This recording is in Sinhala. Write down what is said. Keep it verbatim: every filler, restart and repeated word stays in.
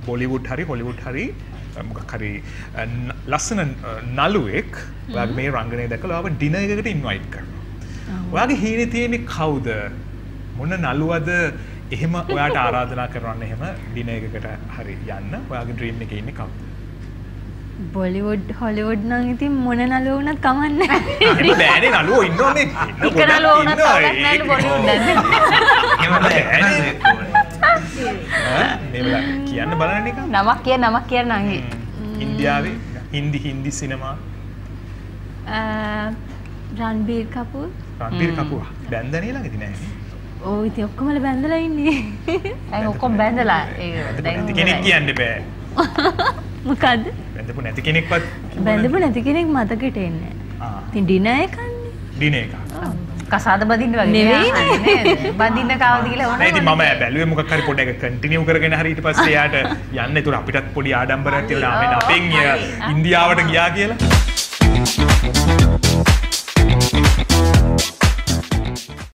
බොලිවුඩ් හරි හොලිවුඩ් හරි මොකක් හරි ලස්සන නළුවෙක් ඔයාගේ මේ රංගනය දැකලා ඔයාව ඩිනර් එකකට ඉන්වයිට් කරනවා. ඔයාගේ හීනේ තියෙන්නේ කවුද? මොන නළුවද? එහෙම ඔයාට ආරාධනා කරන්න එහෙම ඩිනර් එකකට හරි යන්න. ඔයාගේ ඩ්‍රීම් එකේ ඉන්නේ කවුද? බොලිවුඩ් හොලිවුඩ් නම් ඉතින් මොන නළුවෝ වුණත් කමන්නේ නැහැ. එහෙම බෑනේ නළුවෝ ඉන්නෝනේ. එක නළුවෝ වුණත් කමක් නැහැ බොලිවුඩ් දැන්. එහෙම බෑනේ. මේ වෙලාව කියන්න බලන්න නිකන්. නමක් කිය නමක් කියන්න නංගි. ඉන්දියාවේ හින්දි හින්දි සිනමා. රන්බීර් කපූර්. රන්බීර් කපූර් බැන්දනේ ළඟදී නෑ. ඔව් ඉතින් ඔක්කොමල බැන්දලා ඉන්නේ. අය ඔක්කොම බැන්දලා ඒ දැන් කෙනෙක් කියන්න බෑ. මොකද්ද? බැන්දපු නැති කෙනෙක්වත් බැන්දපු නැති කෙනෙක් මතකෙට එන්නේ. ආ. ඉතින් ඩිනර් එකන්නේ. ඩිනර් එක. කසාද බඳින්න වගේ නෙවෙයි බඳින්න කාවද කියලා නෑ ඉතින් මම බැලුවේ මොකක් හරි පොඩ්ඩක් කන්ටිනියු කරගෙන හරි ඊට පස්සේ යාට යන්න ඒතර අපිටත් පොඩි ආඩම්බරයක් තියෙනවා මේ අපෙන් ඉන්දියාවට ගියා කියලා